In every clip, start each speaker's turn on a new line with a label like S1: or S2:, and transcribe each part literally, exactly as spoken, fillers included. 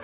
S1: Ok.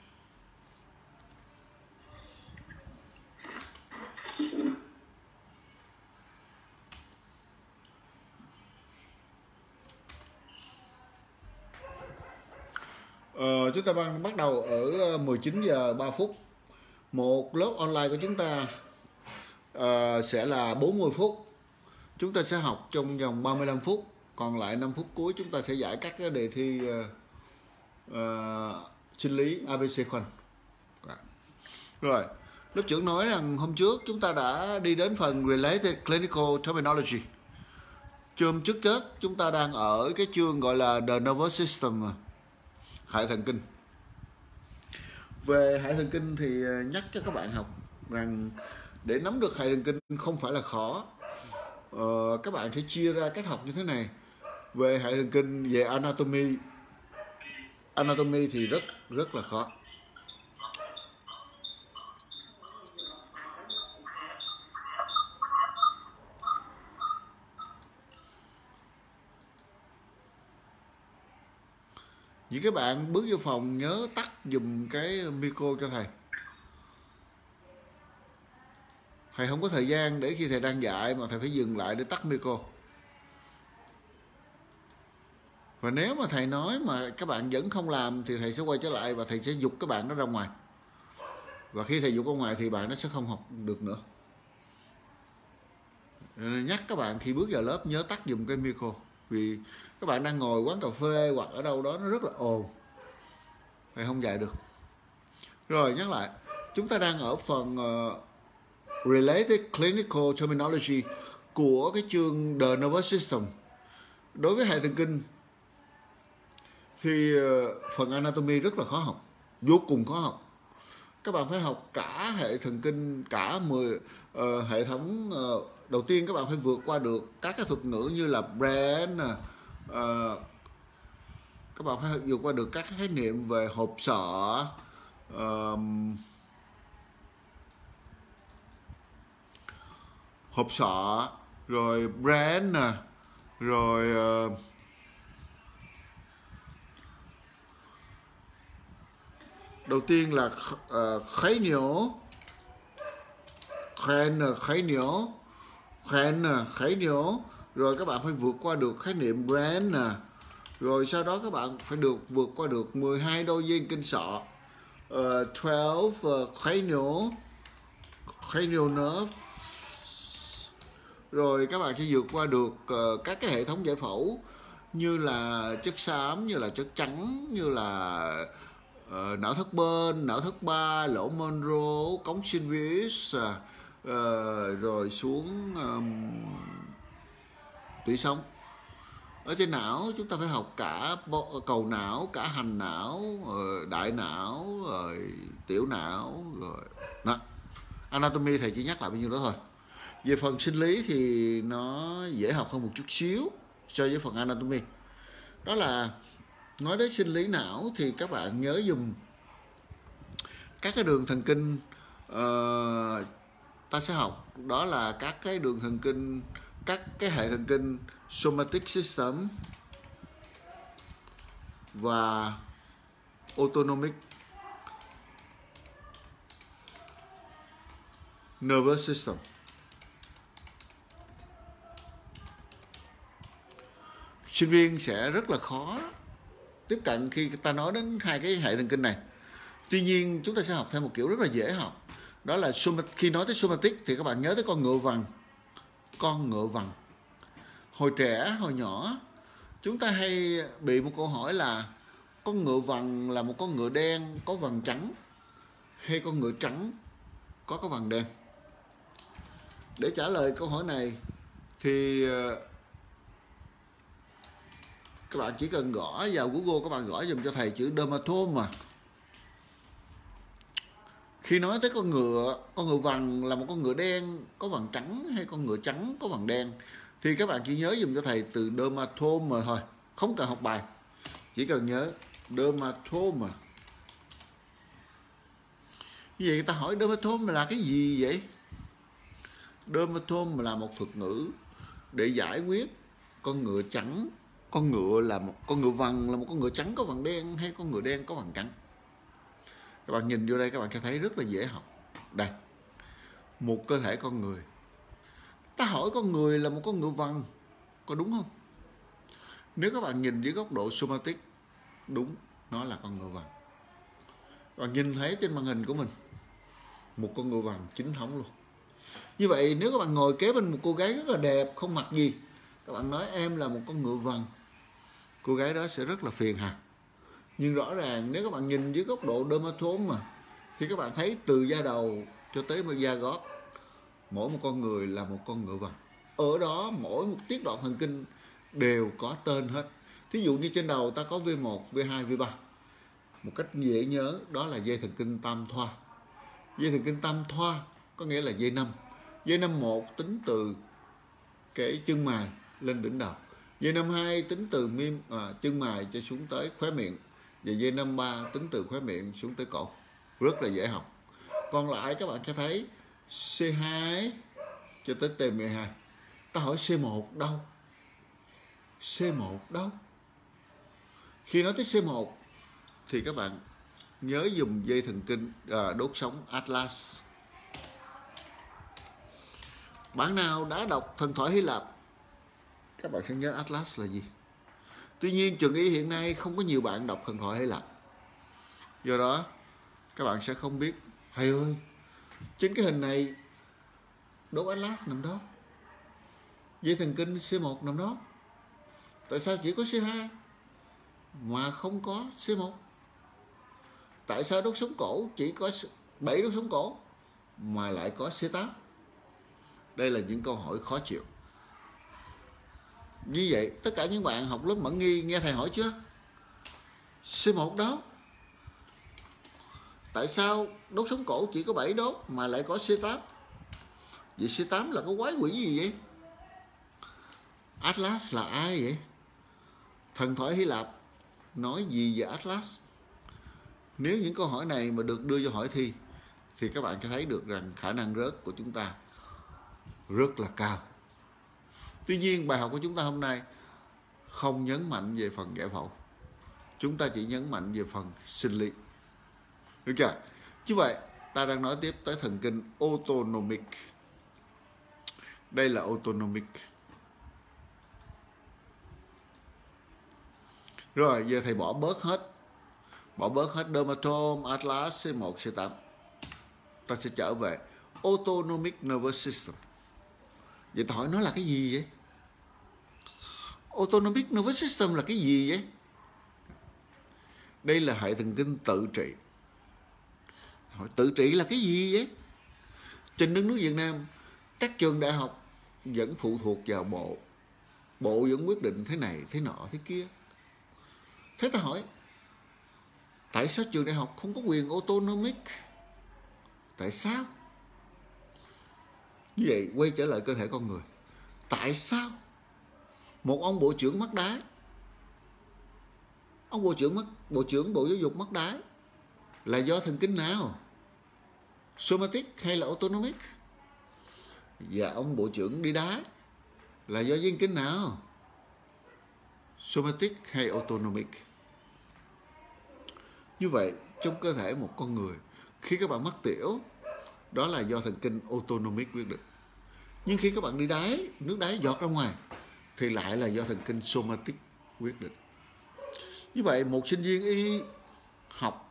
S1: Ờ, chúng ta bắt bắt đầu ở mười chín giờ ba phút. Một lớp online của chúng ta ờ, sẽ là bốn mươi phút. Chúng ta sẽ học trong vòng ba mươi lăm phút. Còn lại năm phút cuối chúng ta sẽ giải các cái đề thi uh, uh, sinh lý a bê xê khoanh. Rồi, lớp trưởng nói rằng hôm trước chúng ta đã đi đến phần Related Clinical Terminology. Chương trước chết chúng ta đang ở cái chương gọi là The Nervous System, hệ thần kinh. Về hệ thần kinh thì nhắc cho các bạn học rằng để nắm được hệ thần kinh không phải là khó. Ờ, các bạn phải chia ra cách học như thế này. Về hệ thần kinh, về anatomy, anatomy thì rất rất là khó. Vì các bạn bước vô phòng nhớ tắt dùm cái micro cho thầy. Thầy không có thời gian để khi thầy đang dạy mà thầy phải dừng lại để tắt micro. Và nếu mà thầy nói mà các bạn vẫn không làm thì thầy sẽ quay trở lại và thầy sẽ giục các bạn nó ra ngoài. Và khi thầy giục ra ngoài thì bạn nó sẽ không học được nữa. Nên nhắc các bạn khi bước vào lớp nhớ tắt dùm cái micro. Vì các bạn đang ngồi quán cà phê hoặc ở đâu đó nó rất là ồn, thầy không dạy được. Rồi nhắc lại, chúng ta đang ở phần uh, Related Clinical Terminology của cái chương The Nervous System. Đối với hệ thần kinh thì uh, phần anatomy rất là khó học, vô cùng khó học. Các bạn phải học cả hệ thần kinh, cả mười uh, hệ thống. Uh, đầu tiên các bạn phải vượt qua được các cái thuật ngữ như là brain, uh, các bạn phải vượt qua được các khái niệm về hộp sọ, uh, hộp sọ, rồi brain, rồi uh, đầu tiên là uh, khái niệm, khen khái niệm, khen khái niệm, rồi các bạn phải vượt qua được khái niệm brain nè, rồi sau đó các bạn phải được vượt qua được mười hai đôi dây kinh sọ, uh, mười uh, khái niệm, khái niệm nerve, rồi các bạn sẽ vượt qua được uh, các cái hệ thống giải phẫu như là chất xám, như là chất trắng, như là uh, não thất bên, não thất ba, lỗ Monro, cống Sylvius, uh, uh, rồi xuống um, tủy sống. Ở trên não chúng ta phải học cả cầu não, cả hành não, đại não, rồi tiểu não, rồi đó. Anatomy thầy chỉ nhắc lại bao nhiêu đó thôi. Về phần sinh lý thì nó dễ học hơn một chút xíu so với phần anatomy. Đó là nói đến sinh lý não thì các bạn nhớ dùm các cái đường thần kinh uh, ta sẽ học, đó là các cái đường thần kinh, các cái hệ thần kinh somatic system và autonomic nervous system. Sinh viên sẽ rất là khó tiếp cận khi ta nói đến hai cái hệ thần kinh này. Tuy nhiên chúng ta sẽ học theo một kiểu rất là dễ học. Đó là khi nói tới somatic thì các bạn nhớ tới con ngựa vằn. Con ngựa vằn. Hồi trẻ, hồi nhỏ chúng ta hay bị một câu hỏi là con ngựa vằn là một con ngựa đen có vằn trắng, hay con ngựa trắng có cái vằn đen. Để trả lời câu hỏi này thì các bạn chỉ cần gõ vào Google, các bạn gõ dùm cho thầy chữ dermatome mà. Khi nói tới con ngựa, con ngựa vằn là một con ngựa đen có vằn trắng hay con ngựa trắng có vằn đen, thì các bạn chỉ nhớ dùm cho thầy từ dermatome mà thôi, không cần học bài, chỉ cần nhớ dermatome. Như vậy người ta hỏi dermatome là cái gì vậy? Dermatome là một thuật ngữ để giải quyết con ngựa trắng, con ngựa là một con ngựa vằn là một con ngựa trắng có vằn đen hay con ngựa đen có vằn trắng. Các bạn nhìn vô đây các bạn sẽ thấy rất là dễ học. Đây, một cơ thể con người. Ta hỏi con người là một con ngựa vằn, có đúng không? Nếu các bạn nhìn dưới góc độ somatic, đúng, nó là con ngựa vằn. Các bạn nhìn thấy trên màn hình của mình một con ngựa vằn chính thống luôn. Như vậy nếu các bạn ngồi kế bên một cô gái rất là đẹp, không mặc gì, các bạn nói em là một con ngựa vằn, cô gái đó sẽ rất là phiền hà. Nhưng rõ ràng nếu các bạn nhìn dưới góc độ dermatome mà, thì các bạn thấy từ da đầu cho tới da gót, mỗi một con người là một con ngựa vằn. Ở đó mỗi một tiết đoạn thần kinh đều có tên hết. Thí dụ như trên đầu ta có vê một, vê hai, vê ba. Một cách dễ nhớ đó là dây thần kinh tam thoa. Dây thần kinh tam thoa có nghĩa là dây năm. Dây năm một tính từ cái chân mày lên đỉnh đầu. Dây năm hai tính từ miêm à, chân mày cho xuống tới khóe miệng. Và dây năm ba tính từ khóe miệng xuống tới cổ. Rất là dễ học. Còn lại các bạn sẽ thấy xê hai cho tới tê mười hai. Ta hỏi xê một đâu? xê một đâu? Khi nói tới xê một thì các bạn nhớ dùng dây thần kinh à, đốt sống Atlas. Bạn nào đã đọc thần thoại Hy Lạp, các bạn sẽ nhớ Atlas là gì. Tuy nhiên trường y hiện nay không có nhiều bạn đọc thần thoại Hy Lạp, do đó các bạn sẽ không biết. Thầy ơi, trên cái hình này đốt Atlas nằm đó, dây thần kinh xê một nằm đó, tại sao chỉ có xê hai mà không có xê một? Tại sao đốt sống cổ chỉ có bảy đốt sống cổ mà lại có xê tám? Đây là những câu hỏi khó chịu. Như vậy tất cả những bạn học lớp Mẫn Nghi nghe thầy hỏi chưa? xê một đó, tại sao đốt sống cổ chỉ có bảy đốt mà lại có xê tám? Vậy xê tám là có quái quỷ gì vậy? Atlas là ai vậy? Thần thoại Hy Lạp nói gì về Atlas? Nếu những câu hỏi này mà được đưa vô hỏi thi thì các bạn sẽ thấy được rằng khả năng rớt của chúng ta rất là cao. Tuy nhiên bài học của chúng ta hôm nay không nhấn mạnh về phần giải phẫu, chúng ta chỉ nhấn mạnh về phần sinh lý. Được chưa? Như vậy ta đang nói tiếp tới thần kinh autonomic. Đây là autonomic. Rồi giờ thầy bỏ bớt hết Bỏ bớt hết dermatome, Atlas, xê một, xê tám. Ta sẽ trở về autonomic nervous system. Vậy ta hỏi nó là cái gì vậy? Autonomic nervous system là cái gì vậy? Đây là hệ thần kinh tự trị. Hỏi tự trị là cái gì vậy? Trên đất nước Việt Nam, các trường đại học vẫn phụ thuộc vào bộ. Bộ vẫn quyết định thế này, thế nọ, thế kia. Thế ta hỏi, tại sao trường đại học không có quyền autonomic? Tại sao? Như vậy quay trở lại cơ thể con người. Tại sao một ông bộ trưởng mắc đái, ông bộ trưởng mắc bộ trưởng Bộ Giáo dục mắc đái là do thần kinh nào? Somatic hay là autonomic? Và ông bộ trưởng đi đá là do dây thần kinh nào? Somatic hay autonomic? Như vậy trong cơ thể một con người, khi các bạn mắc tiểu, đó là do thần kinh autonomic quyết định. Nhưng khi các bạn đi đái, nước đái giọt ra ngoài thì lại là do thần kinh somatic quyết định. Như vậy một sinh viên y học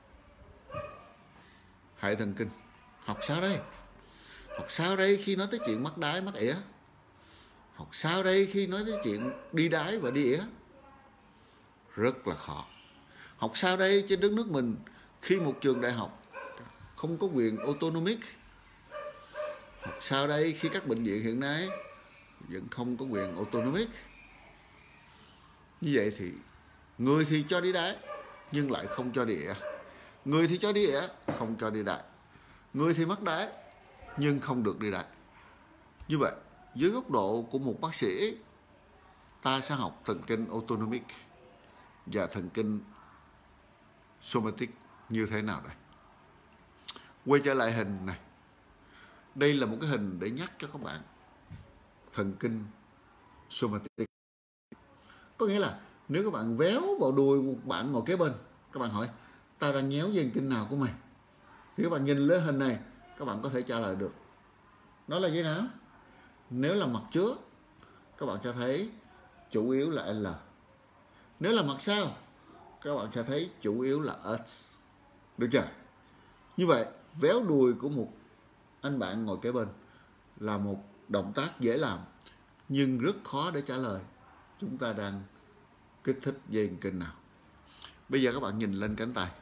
S1: hệ thần kinh, học sao đây? Học sao đây khi nói tới chuyện mắc đái, mắc ỉa? Học sao đây khi nói tới chuyện đi đái và đi ỉa? Rất là khó. Học sao đây trên đất nước mình khi một trường đại học không có quyền autonomic? Học sao đây khi các bệnh viện hiện nay vẫn không có quyền autonomic? Như vậy thì người thì cho đi đái nhưng lại không cho đi ỉa. Người thì cho đi ỉa, không cho đi đái. Người thì mắc đái nhưng không được đi đái. Như vậy dưới góc độ của một bác sĩ, ta sẽ học thần kinh autonomic và thần kinh somatic như thế nào đây? Quay trở lại hình này. Đây là một cái hình để nhắc cho các bạn thần kinh somatic. Có nghĩa là nếu các bạn véo vào đùi một bạn ngồi kế bên, các bạn hỏi, tao đang nhéo dây thần kinh nào của mày? Thì các bạn nhìn lên hình này, các bạn có thể trả lời được nó là gì nào. Nếu là mặt trước, các bạn sẽ thấy chủ yếu là L. Nếu là mặt sau, các bạn sẽ thấy chủ yếu là S. Được chưa? Như vậy, véo đùi của một anh bạn ngồi kế bên là một động tác dễ làm nhưng rất khó để trả lời chúng ta đang kích thích dây thần kinh nào. Bây giờ các bạn nhìn lên cánh tay.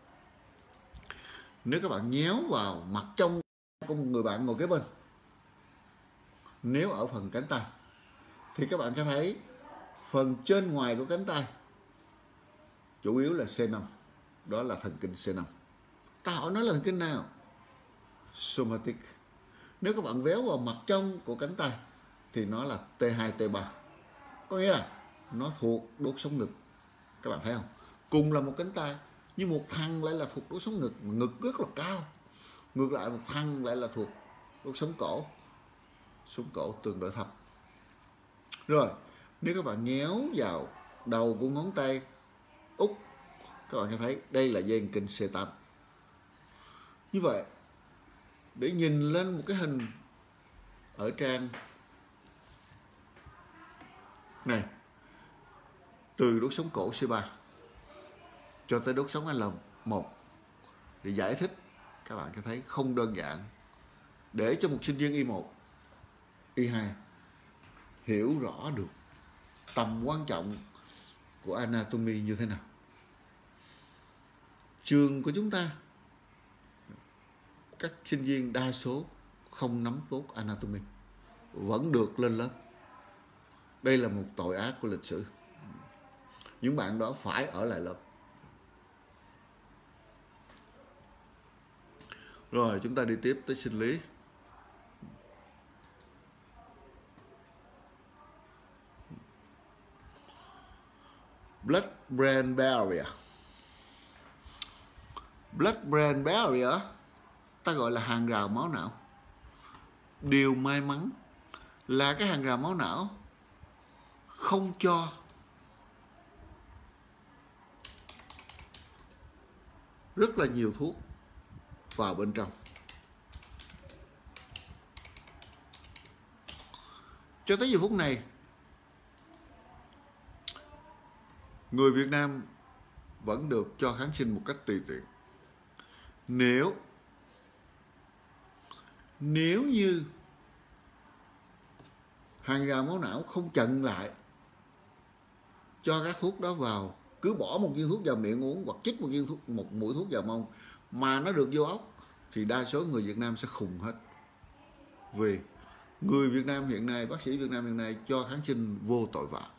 S1: Nếu các bạn nhéo vào mặt trong của một người bạn ngồi kế bên, nếu ở phần cánh tay thì các bạn sẽ thấy phần trên ngoài của cánh tay chủ yếu là C năm, đó là thần kinh C năm. Ta hỏi nó là thần kinh nào? Somatic. Nếu các bạn véo vào mặt trong của cánh tay thì nó là T hai, T ba. Có nghĩa là nó thuộc đốt sống ngực. Các bạn thấy không? Cùng là một cánh tay, nhưng một thằng lại là thuộc đốt sống ngực, ngực rất là cao. Ngược lại một thằng lại là thuộc đốt sống cổ, sống cổ tương đối thấp. Rồi, nếu các bạn nhéo vào đầu của ngón tay út, các bạn sẽ thấy đây là dây thần kinh C tám. Như vậy, để nhìn lên một cái hình ở trang này, từ đốt sống cổ C ba cho tới đốt sống L một để giải thích, các bạn sẽ thấy không đơn giản. Để cho một sinh viên Y một, Y hai hiểu rõ được tầm quan trọng của anatomy như thế nào. Trường của chúng ta, các sinh viên đa số không nắm tốt anatomy, vẫn được lên lớp. Đây là một tội ác của lịch sử. Những bạn đó phải ở lại lớp. Rồi chúng ta đi tiếp tới sinh lý. Blood-brain barrier. Blood-brain barrier ta gọi là hàng rào máu não. Điều may mắn là cái hàng rào máu não không cho rất là nhiều thuốc vào bên trong. Cho tới giờ phút này, người Việt Nam vẫn được cho kháng sinh một cách tùy tiện. Nếu Nếu như hàng rào máu não không chặn lại cho các thuốc đó vào, cứ bỏ một viên thuốc vào miệng uống hoặc chích một viên thuốc, một mũi thuốc vào mông mà nó được vô óc, thì đa số người Việt Nam sẽ khùng hết. Vì người Việt Nam hiện nay, bác sĩ Việt Nam hiện nay cho kháng sinh vô tội vạ.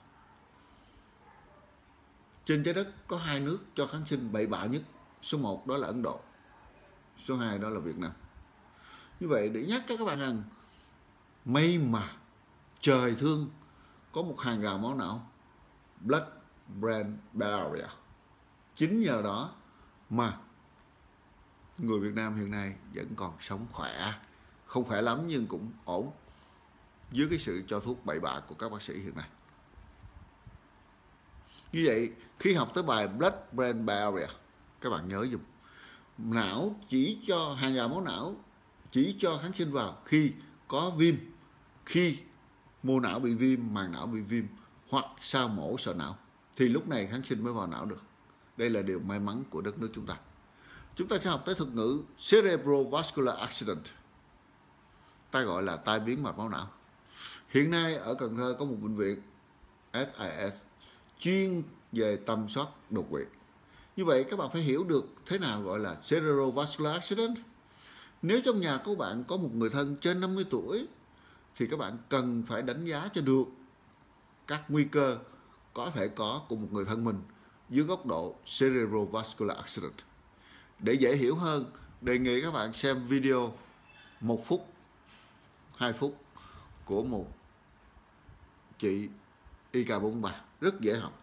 S1: Trên trái đất có hai nước cho kháng sinh bậy bạ nhất. Số một đó là Ấn Độ, số hai đó là Việt Nam. Như vậy để nhắc các bạn rằng, may mà trời thương có một hàng rào máu não, blood-brain barrier. Chính nhờ đó mà người Việt Nam hiện nay vẫn còn sống khỏe. Không khỏe lắm nhưng cũng ổn dưới cái sự cho thuốc bậy bạ của các bác sĩ hiện nay. Như vậy khi học tới bài blood-brain barrier, các bạn nhớ dùm, não chỉ cho hàng rào máu não chỉ cho kháng sinh vào khi có viêm, khi mô não bị viêm, màng não bị viêm hoặc sau mổ sọ não, thì lúc này kháng sinh mới vào não được. Đây là điều may mắn của đất nước chúng ta. Chúng ta sẽ học tới thuật ngữ cerebrovascular accident, ta gọi là tai biến mạch máu não. Hiện nay ở Cần Thơ có một bệnh viện S I S chuyên về tầm soát đột quỵ. Như vậy các bạn phải hiểu được thế nào gọi là cerebrovascular accident. Nếu trong nhà của bạn có một người thân trên năm mươi tuổi thì các bạn cần phải đánh giá cho được các nguy cơ có thể có của một người thân mình dưới góc độ cerebrovascular accident. Để dễ hiểu hơn, đề nghị các bạn xem video một phút, hai phút của một chị I K bốn ba, rất dễ học.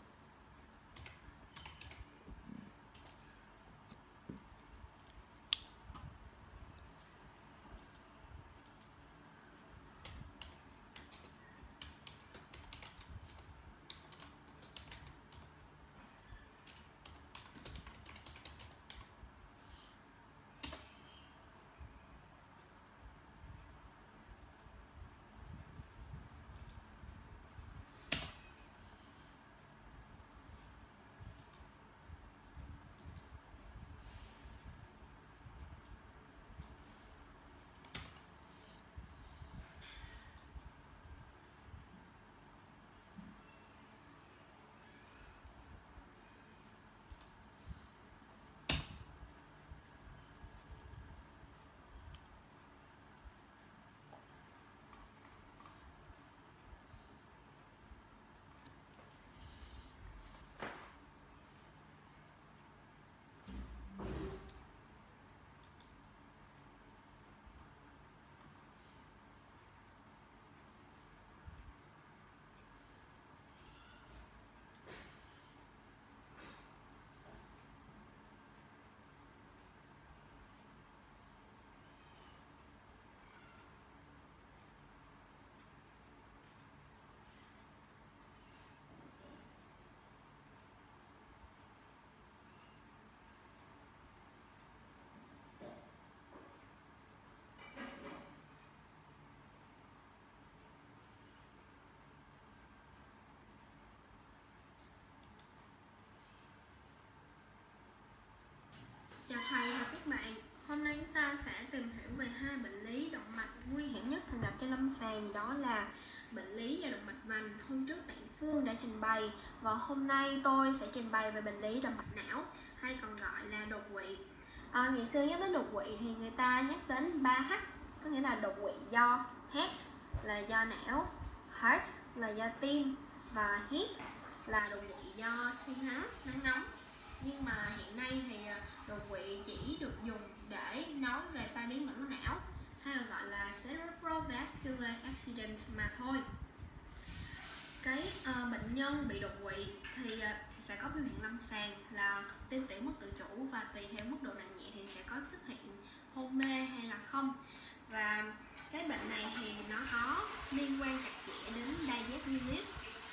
S2: sẽ tìm hiểu về hai bệnh lý động mạch nguy hiểm nhất thường gặp trên lâm sàng, đó là bệnh lý do động mạch vành. Hôm trước bạn Phương đã trình bày và hôm nay tôi sẽ trình bày về bệnh lý động mạch não hay còn gọi là đột quỵ. À, ngày xưa nhắc đến đột quỵ thì người ta nhắc đến ba H, có nghĩa là đột quỵ do heart là do não, heart là do tim và heat là đột quỵ do siêu nóng nắng nóng. Nhưng mà hiện nay thì đột quỵ chỉ được dùng để nói về tai biến mạch máu não hay là gọi là cerebrovascular accident mà thôi. Cái uh, bệnh nhân bị đột quỵ thì, uh, thì sẽ có biểu hiện lâm sàng là tiêu tiểu mất tự chủ, và tùy theo mức độ nặng nhẹ thì sẽ có xuất hiện hôn mê hay là không. Và cái bệnh này thì nó có liên quan chặt chẽ đến diabetes.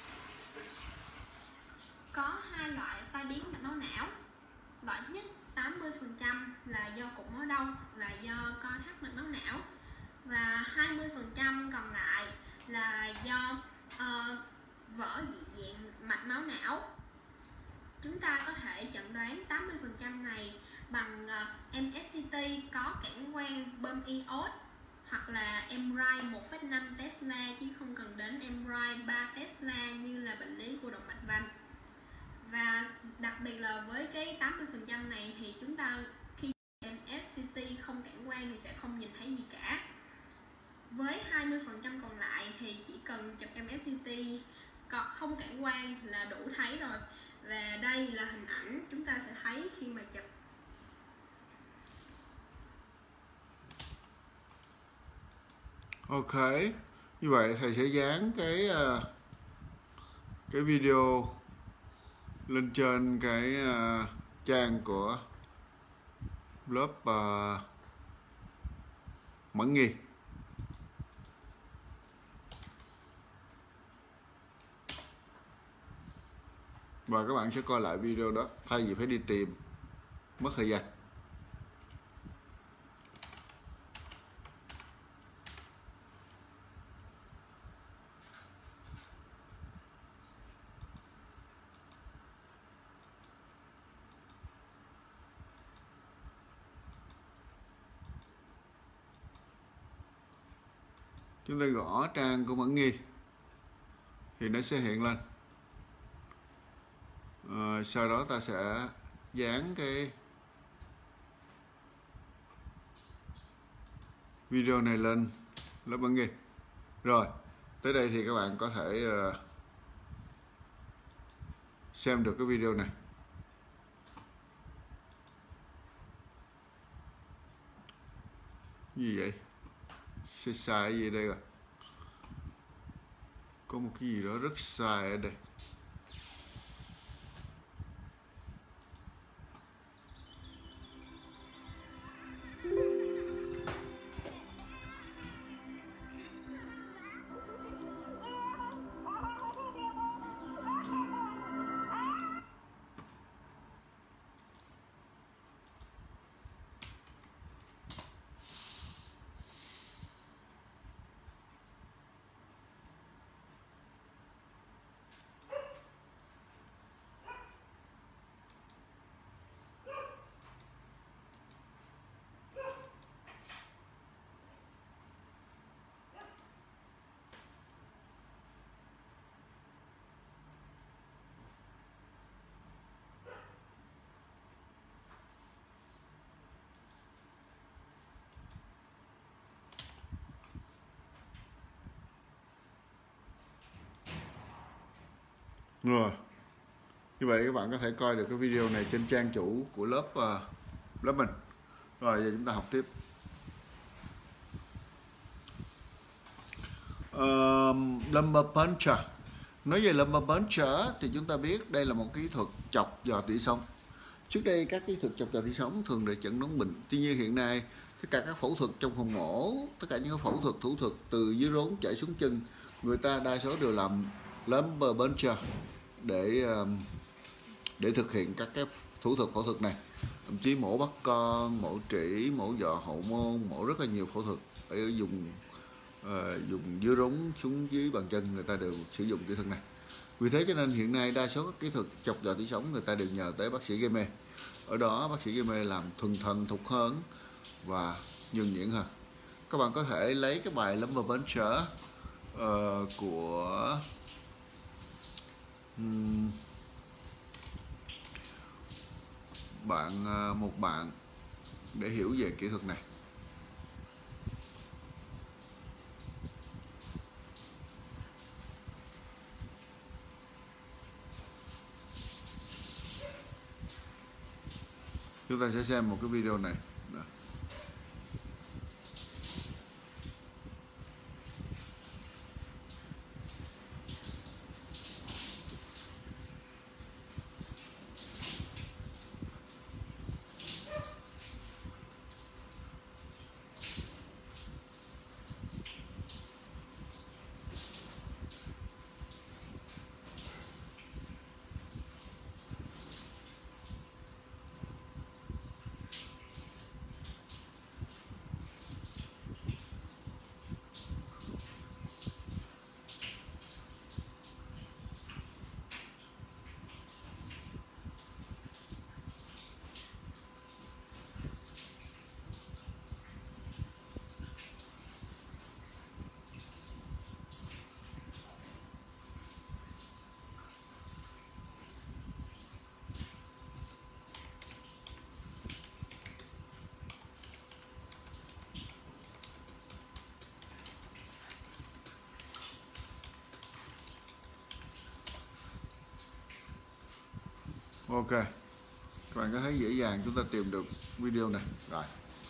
S2: Có hai loại tai biến mạch máu não. Loại thứ nhất tám mươi phần trăm là do cục máu đông, là do co thắt mạch máu não, và hai mươi phần trăm còn lại là do uh, vỡ dị dạng mạch máu não. Chúng ta có thể chẩn đoán tám mươi phần trăm này bằng uh, em ét xê tê có cản quang bơm iốt hoặc là em rờ i một phẩy năm Tesla, chứ không cần đến em rờ i ba Tesla như là bệnh lý của động mạch vành. Và đặc biệt là với cái tám mươi phần trăm này thì chúng ta khi em ét xê tê không cản quang thì sẽ không nhìn thấy gì cả. Với hai mươi phần trăm còn lại thì chỉ cần chụp em ét xê tê còn không cản quang là đủ thấy rồi. Và đây là hình ảnh chúng ta sẽ thấy khi mà chụp.
S1: Ok, như vậy thầy sẽ dán cái uh, cái video lên trên cái uh, trang của lớp uh, Mẫn Nghi. Và các bạn sẽ coi lại video đó thay vì phải đi tìm mất thời gian. Chúng ta gõ trang của Mẫn Nghi thì nó sẽ hiện lên. À, sau đó ta sẽ dán cái video này lên lớp Mẫn Nghi. Rồi, tới đây thì các bạn có thể uh, xem được cái video này. Gì vậy? Sai sai cái gì đây rồi? Có một cái gì đó rất sai ở đây. Rồi, như vậy các bạn có thể coi được cái video này trên trang chủ của lớp uh, lớp mình. Rồi giờ chúng ta học tiếp. Uh, lumbar puncture. Nói về lumbar puncture thì chúng ta biết đây là một kỹ thuật chọc giò tủy sống. Trước đây các kỹ thuật chọc giò tủy sống thường để chẩn đoán bệnh. Tuy nhiên hiện nay tất cả các phẫu thuật trong phòng mổ, tất cả những phẫu thuật thủ thuật từ dưới rốn chảy xuống chân, người ta đa số đều làm lumbar puncture để để thực hiện các cái thủ thuật phẫu thuật này. Thậm chí mổ bắt con, mổ trĩ, mổ giò hậu môn, mổ rất là nhiều phẫu thuật ở dùng uh, dùng dưới rốn xuống dưới bàn chân, người ta đều sử dụng kỹ thuật này. Vì thế cho nên hiện nay đa số các kỹ thuật chọc giò tủy sống người ta đều nhờ tới bác sĩ gây mê. Ở đó bác sĩ gây mê làm thuần thần thục hơn và nhuần nhuyễn hơn. Các bạn có thể lấy cái bài Lumbar Puncture uh, của um, bạn uh, một bạn để hiểu về kỹ thuật này. Chúng ta sẽ xem một cái video này. Đó. Ok, các bạn có thấy dễ dàng chúng ta tìm được video này rồi.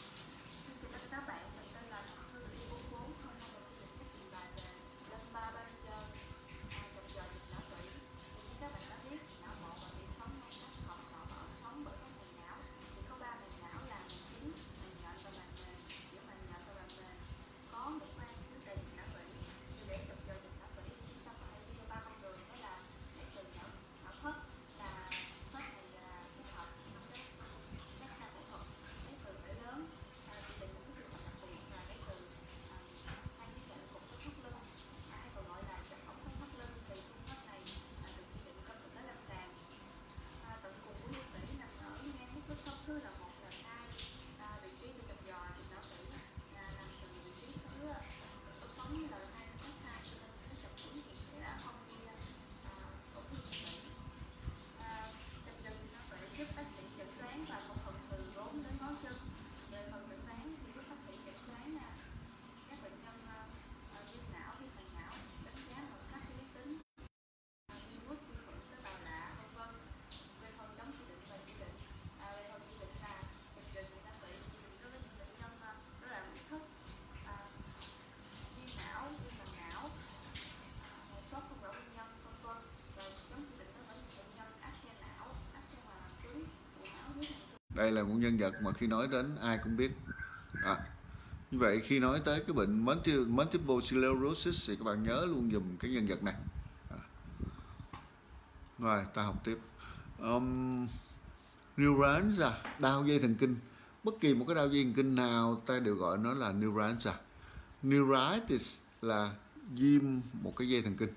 S1: Đây là một nhân vật mà khi nói đến ai cũng biết. À, như vậy khi nói tới cái bệnh multiple sclerosis thì các bạn nhớ luôn dùm cái nhân vật này. À. Rồi ta học tiếp. Um, neuralgia, đau dây thần kinh. Bất kỳ một cái đau dây thần kinh nào ta đều gọi nó là neuralgia. Neuritis là viêm một cái dây thần kinh.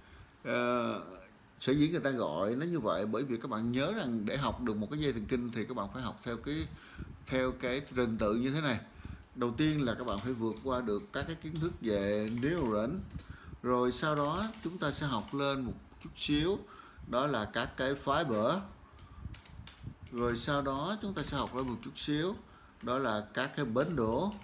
S1: Uh, sở dĩ người ta gọi nó như vậy bởi vì các bạn nhớ rằng để học được một cái dây thần kinh thì các bạn phải học theo cái theo cái trình tự như thế này. Đầu tiên là các bạn phải vượt qua được các cái kiến thức về neuron, rồi sau đó chúng ta sẽ học lên một chút xíu đó là các cái fiber, rồi sau đó chúng ta sẽ học lên một chút xíu đó là các cái bundle,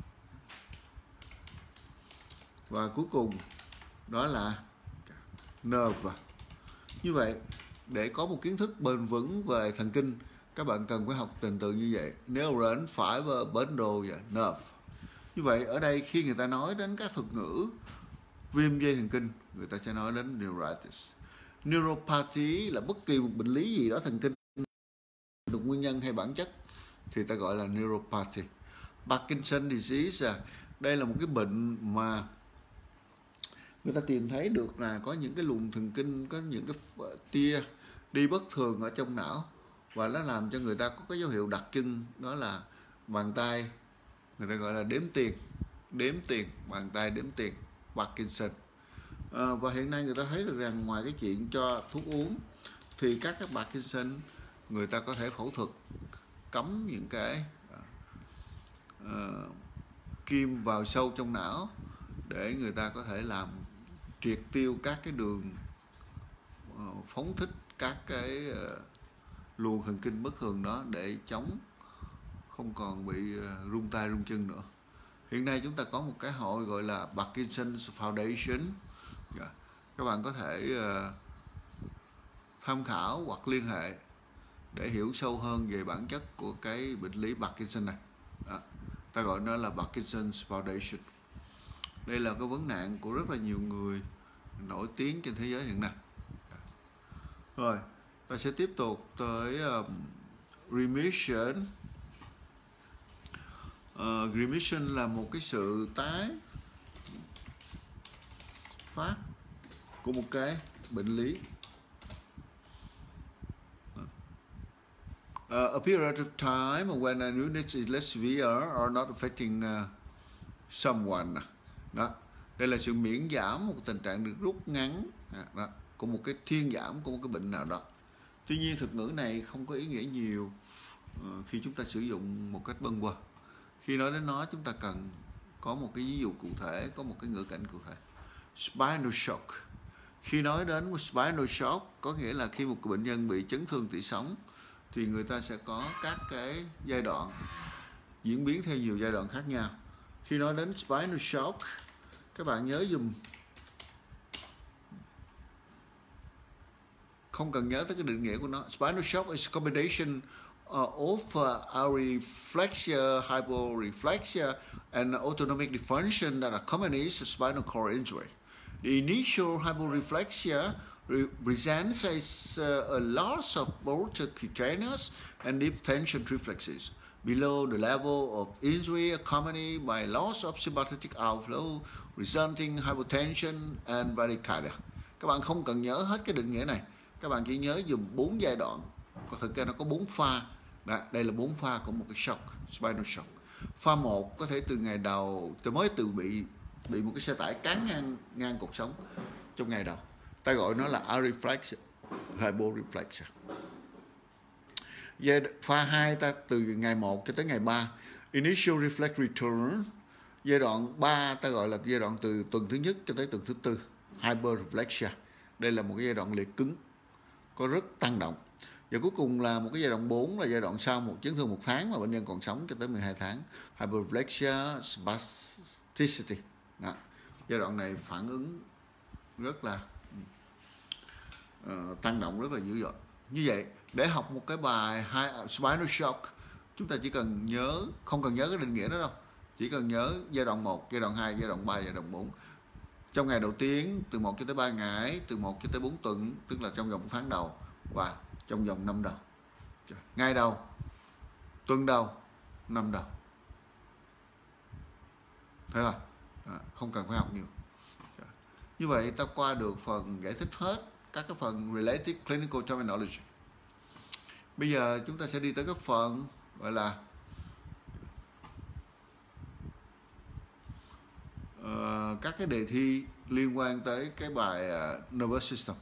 S1: và cuối cùng đó là nerve. Như vậy để có một kiến thức bền vững về thần kinh, các bạn cần phải học trình tự như vậy: neuron, fiber, bundle và nerve. Như vậy ở đây khi người ta nói đến các thuật ngữ viêm dây thần kinh, người ta sẽ nói đến neuritis. Neuropathy là bất kỳ một bệnh lý gì đó thần kinh được nguyên nhân hay bản chất thì ta gọi là neuropathy. Parkinson disease, đây là một cái bệnh mà người ta tìm thấy được là có những cái luồng thần kinh, có những cái tia đi bất thường ở trong não, và nó làm cho người ta có cái dấu hiệu đặc trưng đó là bàn tay, người ta gọi là đếm tiền, đếm tiền, bàn tay đếm tiền, Parkinson. À, và hiện nay người ta thấy được rằng ngoài cái chuyện cho thuốc uống thì các cái Parkinson người ta có thể phẫu thuật cấm những cái uh, kim vào sâu trong não để người ta có thể làm triệt tiêu các cái đường uh, phóng thích các cái uh, luồng thần kinh bất thường đó, để chống không còn bị uh, rung tay rung chân nữa. Hiện nay chúng ta có một cái hội gọi là Parkinson's Foundation. Yeah. Các bạn có thể uh, tham khảo hoặc liên hệ để hiểu sâu hơn về bản chất của cái bệnh lý Parkinson này. Đó. Ta gọi nó là Parkinson's Foundation. Đây là cái vấn nạn của rất là nhiều người nổi tiếng trên thế giới hiện nay. Rồi, ta sẽ tiếp tục tới um, remission. Uh, remission là một cái sự tái phát của một cái bệnh lý. Uh, a period of time when an illness is less severe or not affecting uh, someone. Đó, đây là sự miễn giảm, một tình trạng được rút ngắn đó, của một cái thuyên giảm của một cái bệnh nào đó. Tuy nhiên thuật ngữ này không có ý nghĩa nhiều uh, khi chúng ta sử dụng một cách bâng quơ. Khi nói đến nó, chúng ta cần có một cái ví dụ cụ thể, có một cái ngữ cảnh cụ thể. Spinal shock. Khi nói đến một spinal shock, có nghĩa là khi một bệnh nhân bị chấn thương tủy sống thì người ta sẽ có các cái giai đoạn diễn biến theo nhiều giai đoạn khác nhau. Khi nói đến spinal shock, các bạn nhớ dùm, không cần nhớ tới cái định nghĩa của nó. Spinal shock is a combination uh, of uh, areflexia, hyporeflexia and autonomic dysfunction that accompanies a spinal cord injury. The initial hyporeflexia presents as uh, a loss of both the cutaneous and deep tension reflexes below the level of injury, accompanied by loss of sympathetic outflow, resulting hypotension and bradycardia. Các bạn không cần nhớ hết cái định nghĩa này, các bạn chỉ nhớ dùm bốn giai đoạn. Có thực ra nó có bốn pha. Đó, đây là bốn pha của một cái shock, spinal shock. Pha một có thể từ ngày đầu, từ mới từ bị bị một cái xe tải cán ngang ngang cột sống trong ngày đầu. Ta gọi nó là areflexia, hyporeflexia. Giai pha hai ta từ ngày một cho tới ngày ba, initial reflex return. Giai đoạn ba ta gọi là giai đoạn từ tuần thứ nhất cho tới tuần thứ tư, hyperreflexia. Đây là một cái giai đoạn liệt cứng, có rất tăng động. Và cuối cùng là một cái giai đoạn bốn là giai đoạn sau một chấn thương một tháng mà bệnh nhân còn sống cho tới mười hai tháng, hyperreflexia spasticity. Đó. Giai đoạn này phản ứng rất là uh, tăng động rất là dữ dội. Như vậy, để học một cái bài spinal shock, chúng ta chỉ cần nhớ, không cần nhớ cái định nghĩa đó đâu, chỉ cần nhớ giai đoạn một, giai đoạn hai, giai đoạn ba, giai đoạn bốn. Trong ngày đầu tiên, từ một cho tới ba ngày, từ một cho tới bốn tuần, tức là trong vòng một tháng đầu, và trong vòng năm đầu. Ngày đầu, tuần đầu, năm đầu. Thấy không? À, không cần phải học nhiều. Như vậy ta qua được phần giải thích hết các cái phần related clinical terminology. Bây giờ chúng ta sẽ đi tới cái phần gọi là uh, các cái đề thi liên quan tới cái bài uh, nervous system.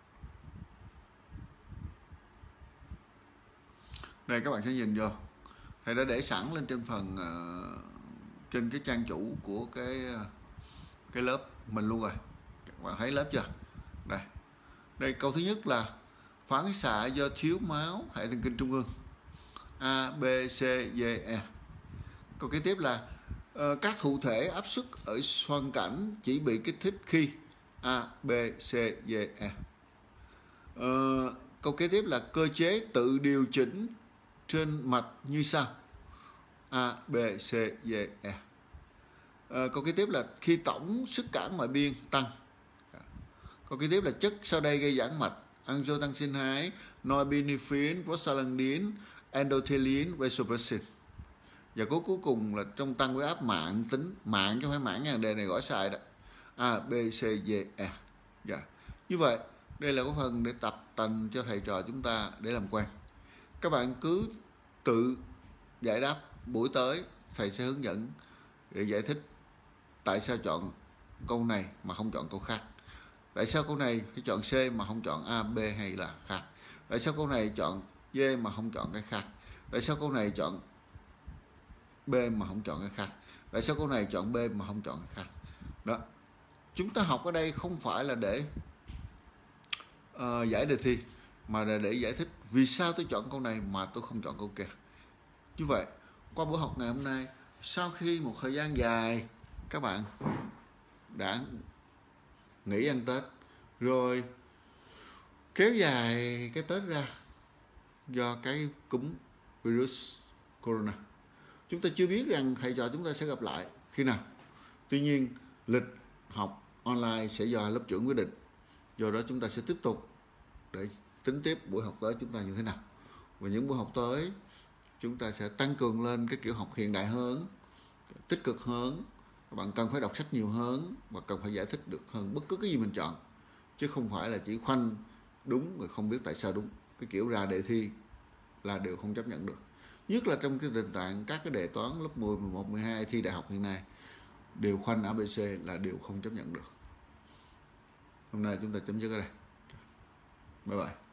S1: Đây các bạn sẽ nhìn vô, thầy đã để sẵn lên trên phần uh, trên cái trang chủ của cái uh, cái lớp mình luôn rồi. Các bạn thấy lớp chưa? Đây, đây câu thứ nhất là phản xạ do thiếu máu hệ thần kinh trung ương, A, B, C, D, E. Câu kế tiếp là uh, các thụ thể áp suất ở xoang cảnh chỉ bị kích thích khi A, B, C, D, E. Uh, câu kế tiếp là cơ chế tự điều chỉnh trên mạch như sau: A, B, C, D, E. À, câu kế tiếp là khi tổng sức cản ngoại biên tăng. Câu kế tiếp là chất sau đây gây giãn mạch: angiotensin hai, norepinephrine, prostaglandin, endothelin, vasopressin. Và cuối cuối cùng là trong tăng huyết áp mạng tính, mạng chứ không phải mãn nha, đề này gõ sai đó. A, B, C, D, E. Dạ. Như vậy đây là cái phần để tập tành cho thầy trò chúng ta để làm quen. Các bạn cứ tự giải đáp, buổi tới thầy sẽ hướng dẫn để giải thích tại sao chọn câu này mà không chọn câu khác. Tại sao câu này phải chọn C mà không chọn A, B hay là khác? Tại sao câu này chọn D mà không chọn cái khác? Tại sao câu này chọn B mà không chọn cái khác? Tại sao câu này chọn B mà không chọn cái khác? Đó, chúng ta học ở đây không phải là để uh, giải đề thi, mà là để giải thích vì sao tôi chọn câu này mà tôi không chọn câu kia. Như vậy, qua buổi học ngày hôm nay, sau khi một thời gian dài các bạn đã nghỉ ăn Tết, rồi kéo dài cái Tết ra do cái cúm virus corona, chúng ta chưa biết rằng thầy trò chúng ta sẽ gặp lại khi nào. Tuy nhiên, lịch học online sẽ do lớp trưởng quyết định, do đó chúng ta sẽ tiếp tục để tính tiếp buổi học tới chúng ta như thế nào. Và những buổi học tới chúng ta sẽ tăng cường lên cái kiểu học hiện đại hơn, tích cực hơn. Các bạn cần phải đọc sách nhiều hơn và cần phải giải thích được hơn bất cứ cái gì mình chọn, chứ không phải là chỉ khoanh đúng rồi không biết tại sao đúng. Cái kiểu ra đề thi là đều không chấp nhận được, nhất là trong cái tình trạng các cái đề toán lớp mười, mười một, mười hai thi đại học hiện nay đều khoanh a bê xê là đều không chấp nhận được. Hôm nay chúng ta chấm dứt ở đây. Bye bye.